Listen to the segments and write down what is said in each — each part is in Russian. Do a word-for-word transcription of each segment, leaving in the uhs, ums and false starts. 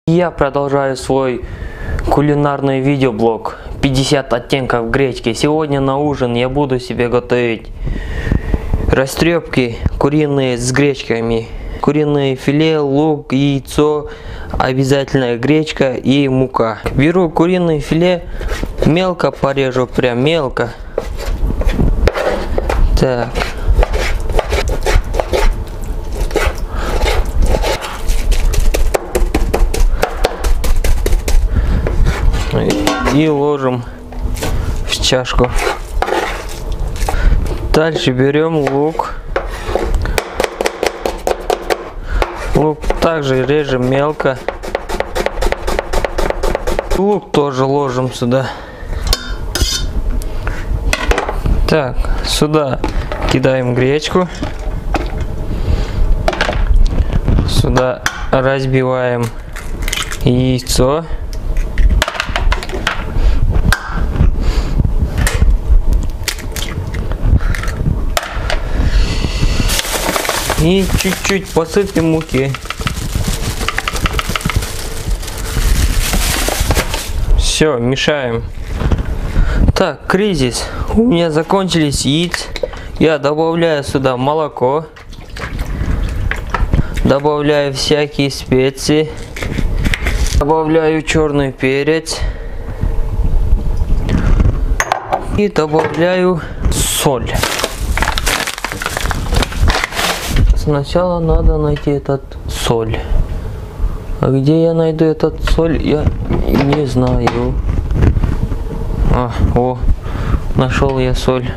Я продолжаю свой кулинарный видеоблог пятьдесят оттенков гречки. Сегодня на ужин я буду себе готовить растрепки куриные с гречками. Куриное филе, лук, яйцо, обязательно гречка и мука. Беру куриное филе, мелко порежу, прям мелко. Так. И ложим в чашку. Дальше берем лук. Лук также режем мелко. Лук тоже ложим сюда. Так, сюда кидаем гречку. Сюда разбиваем яйцо. И чуть-чуть посыпем муки. Все, мешаем. Так, кризис. У меня закончились яйца. Я добавляю сюда молоко. Добавляю всякие специи. Добавляю черный перец. И добавляю соль. Сначала надо найти этот соль. А где я найду этот соль, я не знаю. А, о, нашел я соль.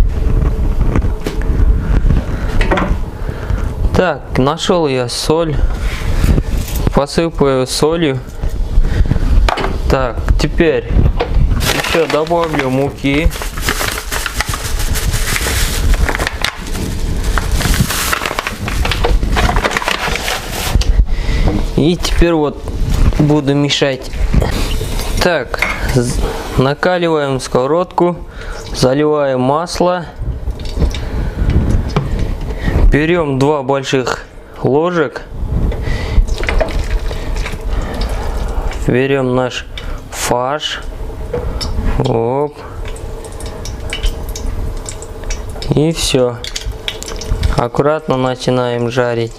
Так, нашел я соль. Посыпаю солью. Так, теперь еще добавлю муки. И теперь вот буду мешать. Так, накаливаем сковородку, заливаем масло. Берем два больших ложек. Берем наш фарш. Оп. И все. Аккуратно начинаем жарить.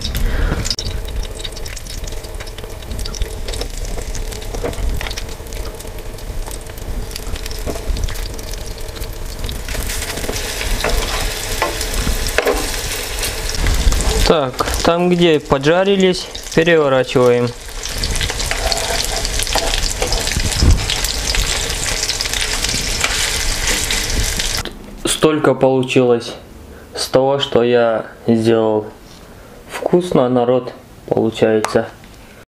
Так, там где поджарились, переворачиваем. Столько получилось с того, что я сделал. Вкусно, народ, получается.